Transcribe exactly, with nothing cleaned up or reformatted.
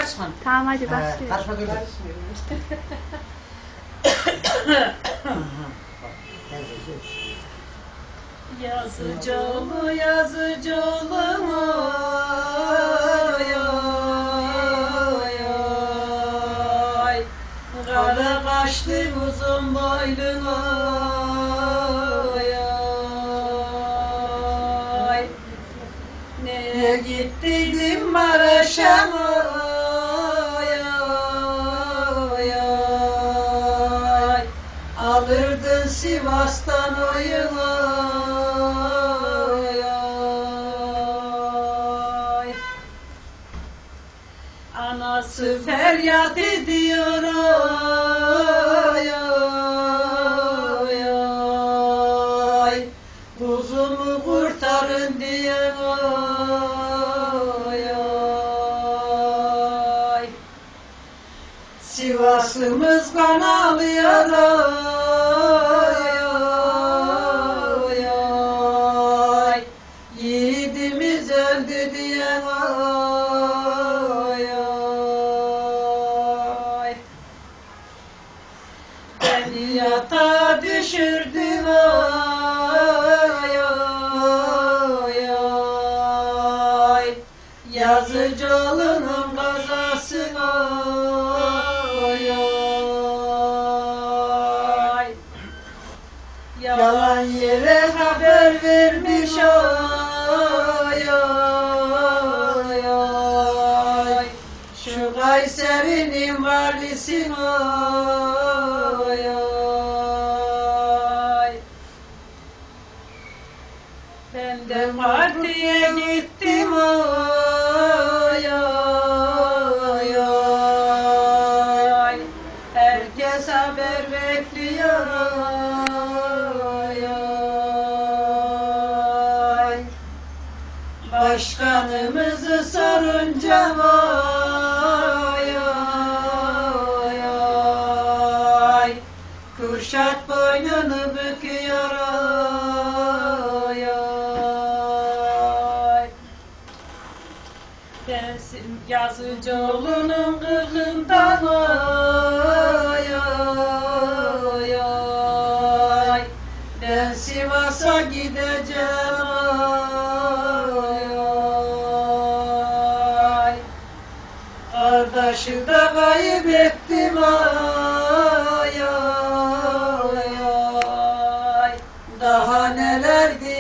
karışma. Tamam hadi başlayalım. Karışma dur. Yazıcılı yazıcılı oy oy oy, kara kaşlı uzun boylun oy oy, neye gittin Maraş'a oy oy oy, alırdın Sivas'tan oyun oy oy. Anası feryat ediyor oy oy oy, kuzumu kurtarın diye oy oy. Sivas'ımız kan alıyor oy oy oy, yiğidimiz öldü diye oy oy. Beni yatağa düşürdü oy oy oy, Yazıcıoğlu'nun kazası oy oy. Yalan yere haber vermiş oy oy oy, şu Kayseri'nin valisi oy oy. Ben de partiye gittim oy oy oy, herkes haber bekliyor oy oy. Başkanımızı sorunca oy oy oy, Kürşat boynunu büküyor oy oy. Ben Yazıcıoğlu'nun kızından oy oy oy, ben Sivas'a gideceğim oy oy. Kardeşi de kaybettim oy oy oy, daha neler